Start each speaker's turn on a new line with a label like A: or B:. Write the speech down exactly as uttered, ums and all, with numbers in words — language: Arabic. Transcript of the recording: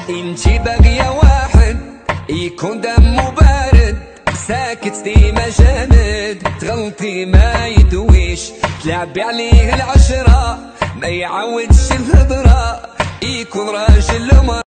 A: انتي باغية واحد يكون دمو بارد، ساكت ديما جامد، تغلطي ما يدويش، تلعبي عليه العشرة ما يعاودش الهضرة، يكون راجل